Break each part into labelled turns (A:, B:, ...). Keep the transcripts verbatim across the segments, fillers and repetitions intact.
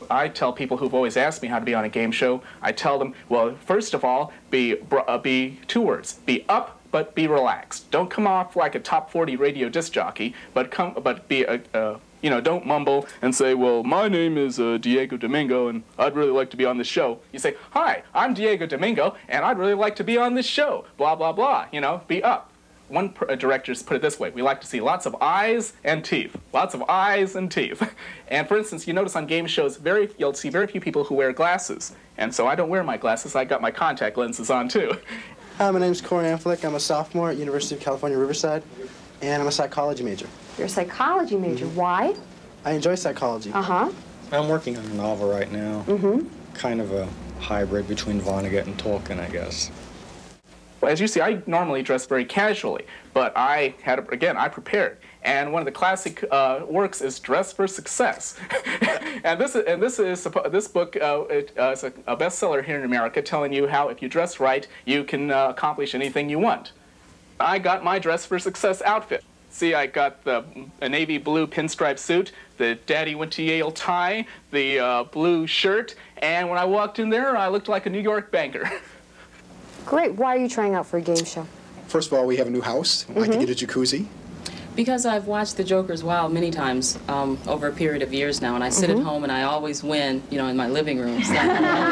A: I tell people who've always asked me how to be on a game show, I tell them, well, first of all, be, uh, be two words, be up, but be relaxed. Don't come off like a top forty radio disc jockey, but come, but be a, uh, you know, don't mumble and say, well, my name is uh, Diego Domingo, and I'd really like to be on this show. You say, hi, I'm Diego Domingo, and I'd really like to be on this show. Blah, blah, blah. You know, be up. One uh, director's put it this way. We like to see lots of eyes and teeth. Lots of eyes and teeth. And for instance, you notice on game shows, very, you'll see very few people who wear glasses. And so I don't wear my glasses. I got my contact lenses on, too.
B: Hi, my name's Corey Amflick. I'm a sophomore at University of California, Riverside, and I'm a psychology major.
C: You're a psychology major. Mm-hmm. Why?
B: I enjoy psychology.
C: Uh-huh.
D: I'm working on a novel right now.
C: Mm-hmm.
D: Kind of a hybrid between Vonnegut and Tolkien, I guess.
A: As you see, I normally dress very casually, but I had, again, I prepared. And one of the classic uh, works is Dress for Success. and this is, and this is this book uh, it, uh, is a, a bestseller here in America, telling you how if you dress right, you can uh, accomplish anything you want. I got my Dress for Success outfit. See, I got the a navy blue pinstripe suit, the Daddy Went to Yale tie, the uh, blue shirt, and when I walked in there, I looked like a New York banker.
C: Great. Why are you trying out for a game show?
E: First of all, we have a new house. I'd like
C: Mm-hmm.
E: to get a jacuzzi.
F: Because I've watched The Joker's Wild many times um, over a period of years now, and I sit
C: Mm-hmm.
F: at home and I always win, you know, in my living room. So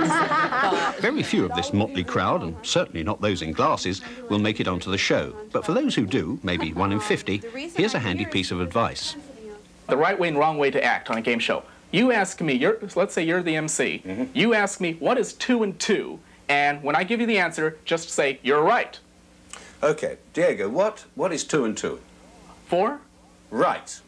F: I
G: Very few of this motley crowd, and certainly not those in glasses, will make it onto the show. But for those who do, maybe one in fifty, here's a handy piece of advice.
A: The right way and wrong way to act on a game show. You ask me, you're, let's say you're the M C. Mm-hmm. You ask me, what is two and two? And when I give you the answer, just say, you're right.
H: Okay, Diego, what, what is two and two?
A: Four?
H: Right.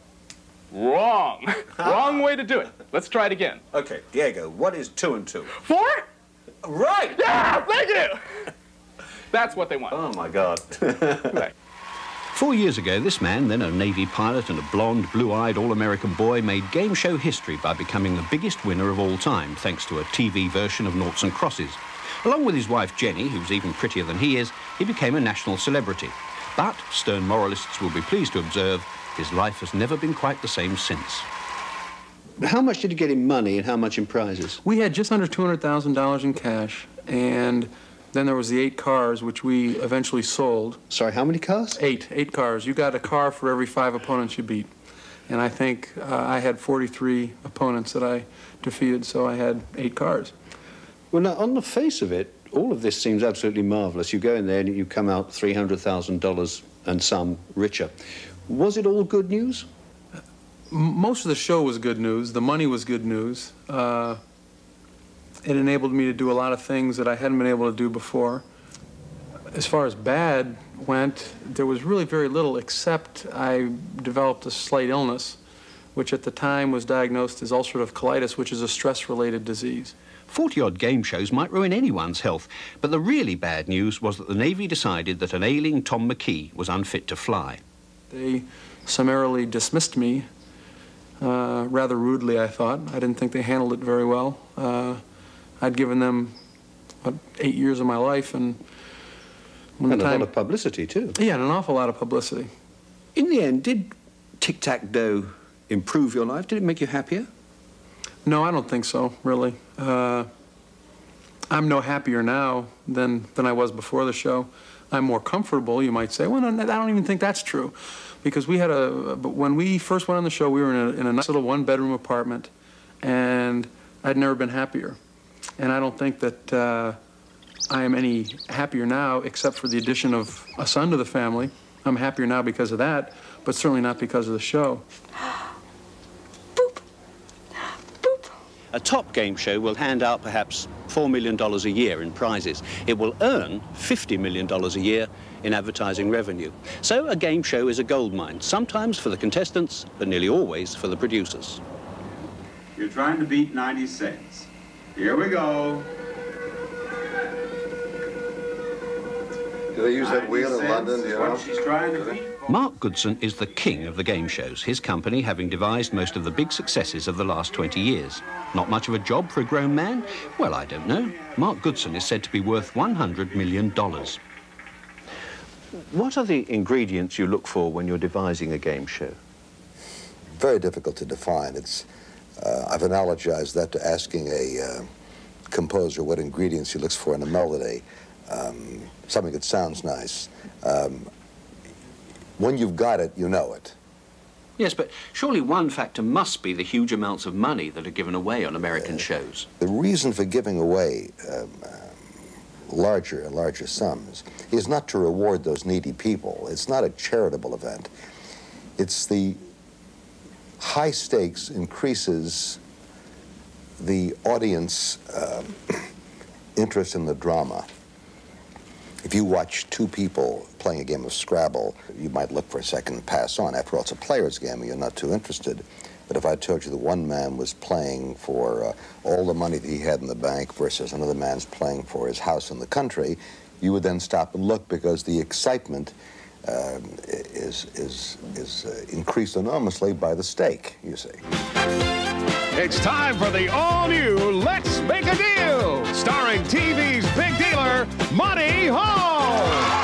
A: Wrong. Wrong way to do it. Let's try it again.
H: Okay, Diego, what is two and two?
A: Four?
H: Right.
A: Yeah, thank you. That's what they want.
H: Oh, my God.
A: Right.
G: Four years ago, this man, then a Navy pilot and a blonde, blue-eyed, all-American boy, made game show history by becoming the biggest winner of all time, thanks to a T V version of Noughts and Crosses. Along with his wife, Jenny, who's even prettier than he is, he became a national celebrity. But, stern moralists will be pleased to observe, his life has never been quite the same since.
I: How much did you get in money and how much in prizes?
J: We had just under two hundred thousand dollars in cash, and then there was the eight cars, which we eventually sold.
I: Sorry, how many cars?
J: Eight. Eight cars. You got a car for every five opponents you beat. And I think uh, I had forty-three opponents that I defeated, so I had eight cars.
I: Well, now, on the face of it, all of this seems absolutely marvelous. You go in there and you come out three hundred thousand dollars and some richer. Was it all good news?
J: Most of the show was good news. The money was good news. Uh, it enabled me to do a lot of things that I hadn't been able to do before. As far as bad went, there was really very little, except I developed a slight illness, which at the time was diagnosed as ulcerative colitis, which is a stress-related disease.
G: Forty-odd game shows might ruin anyone's health, but the really bad news was that the Navy decided that an ailing Tom McKee was unfit to fly.
J: They summarily dismissed me, uh, rather rudely, I thought. I didn't think they handled it very well. Uh, I'd given them, what, eight years of my life, and when
I: and
J: the time...
I: a lot of publicity, too.
J: Yeah, and an awful lot of publicity.
I: In the end, did tic-tac-toe improve your life? Did it make you happier?
J: No, I don't think so, really. Uh, I'm no happier now than, than I was before the show. I'm more comfortable, you might say. Well, no, I don't even think that's true. Because we had a, but when we first went on the show, we were in a, in a nice little one-bedroom apartment, and I'd never been happier. And I don't think that uh, I am any happier now, except for the addition of a son to the family. I'm happier now because of that, but certainly not because of the show.
G: A top game show will hand out perhaps four million dollars a year in prizes. It will earn fifty million dollars a year in advertising revenue. So a game show is a goldmine, sometimes for the contestants, but nearly always for the producers.
K: You're trying to beat ninety-six. Here we go.
L: Do they use that wheel in London, do you know?
K: She's trying to beat.
G: Mark Goodson is the king of the game shows, his company having devised most of the big successes of the last twenty years. Not much of a job for a grown man? Well, I don't know. Mark Goodson is said to be worth one hundred million dollars.
I: What are the ingredients you look for when you're devising a game show?
L: Very difficult to define. It's Uh, I've analogized that to asking a uh, composer what ingredients he looks for in a melody. Um, something that sounds nice. Um, when you've got it, you know it.
G: Yes, but surely one factor must be the huge amounts of money that are given away on American uh, shows.
L: The reason for giving away um, uh, larger and larger sums is not to reward those needy people. It's not a charitable event. It's the high stakes increases the audience um, interest in the drama. If you watch two people playing a game of Scrabble, you might look for a second and pass on. After all, it's a player's game and you're not too interested. But if I told you that one man was playing for uh, all the money that he had in the bank versus another man's playing for his house in the country, you would then stop and look, because the excitement uh, is, is, is uh, increased enormously by the stake, you see.
M: It's time for the all-new Let's Make a Deal, starring T V's big dealer, Monty Hall.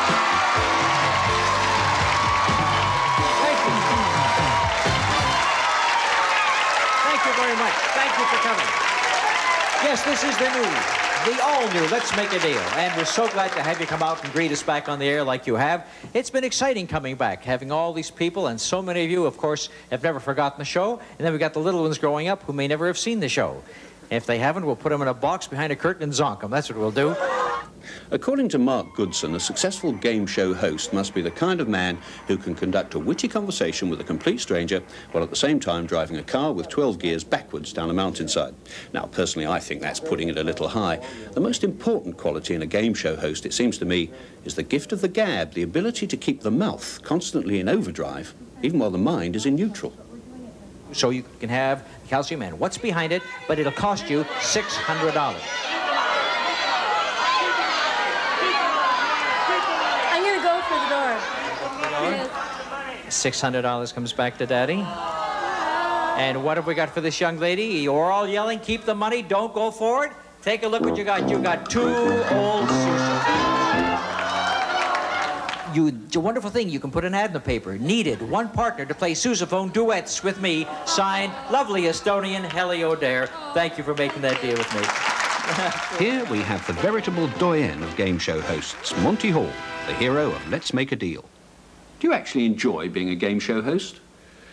N: Thank you. Thank you very much. Thank you for coming. Yes, this is the new, the all-new Let's Make a Deal. And we're so glad to have you come out and greet us back on the air like you have. It's been exciting coming back, having all these people, and so many of you, of course, have never forgotten the show. And then we've got the little ones growing up who may never have seen the show. If they haven't, we'll put them in a box behind a curtain and zonk them. That's what we'll do.
G: According to Mark Goodson, a successful game show host must be the kind of man who can conduct a witty conversation with a complete stranger while at the same time driving a car with twelve gears backwards down a mountainside. Now, personally, I think that's putting it a little high. The most important quality in a game show host, it seems to me, is the gift of the gab, the ability to keep the mouth constantly in overdrive, even while the mind is in neutral.
N: So you can have Calcium Man. What's behind it? But it'll cost you six hundred dollars.
O: I'm going to go for the door. Yes.
N: six hundred dollars comes back to Daddy. And what have we got for this young lady? You're all yelling, keep the money, don't go for it. Take a look what you got. You got two old Sousa. You, it's a wonderful thing. You can put an ad in the paper. Needed one partner to play sousaphone duets with me. Signed, lovely Estonian Helly O'Dare. Thank you for making that deal with me.
G: Here we have the veritable doyen of game show hosts, Monty Hall, the hero of Let's Make a Deal. Do you actually enjoy being a game show host?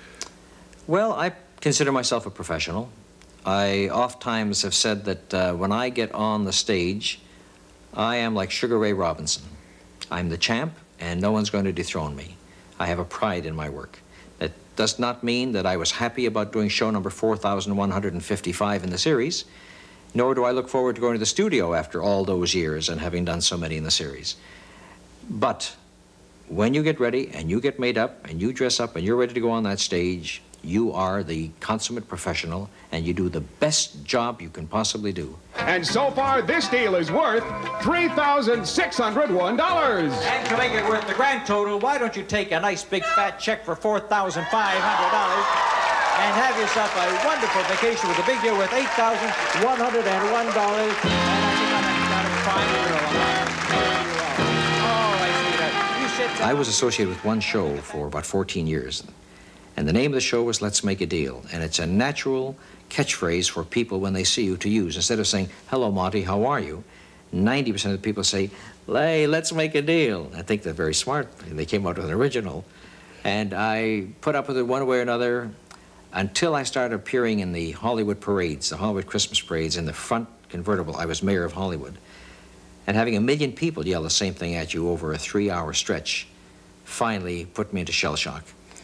N: Well, I consider myself a professional. I oftentimes have said that uh, when I get on the stage, I am like Sugar Ray Robinson. I'm the champ, and no one's going to dethrone me. I have a pride in my work. That does not mean that I was happy about doing show number four thousand one hundred fifty-five in the series, nor do I look forward to going to the studio after all those years and having done so many in the series. But when you get ready and you get made up and you dress up and you're ready to go on that stage, you are the consummate professional and you do the best job you can possibly do.
M: And so far, this deal is worth three thousand six hundred one dollars.
N: And to make it worth the grand total, why don't you take a nice big fat check for four thousand five hundred dollars and have yourself a wonderful vacation with a big deal worth eight thousand one hundred one dollars. And I think I'm got a fine girl. Oh, I see that. You sit down. I was associated with one show for about fourteen years. And the name of the show was Let's Make a Deal. And it's a natural catchphrase for people when they see you to use. Instead of saying, hello, Monty, how are you? ninety percent of the people say, hey, let's make a deal. I think they're very smart. They came out with an original. And I put up with it one way or another until I started appearing in the Hollywood parades, the Hollywood Christmas parades in the front convertible. I was mayor of Hollywood. And having a million people yell the same thing at you over a three-hour stretch finally put me into shell shock.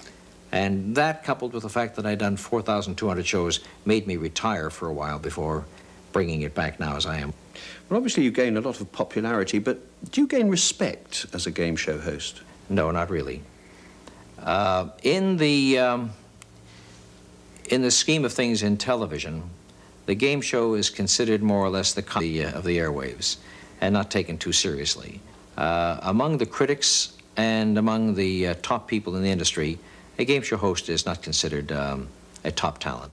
N: And that, coupled with the fact that I'd done four thousand two hundred shows, made me retire for a while before bringing it back now as I am.
G: Well, obviously you gain a lot of popularity, but do you gain respect as a game show host?
N: No, not really. Uh, in the um, in the scheme of things in television, the game show is considered more or less the comedy of the airwaves and not taken too seriously. Uh, among the critics and among the uh, top people in the industry, a game show host is not considered um, a top talent.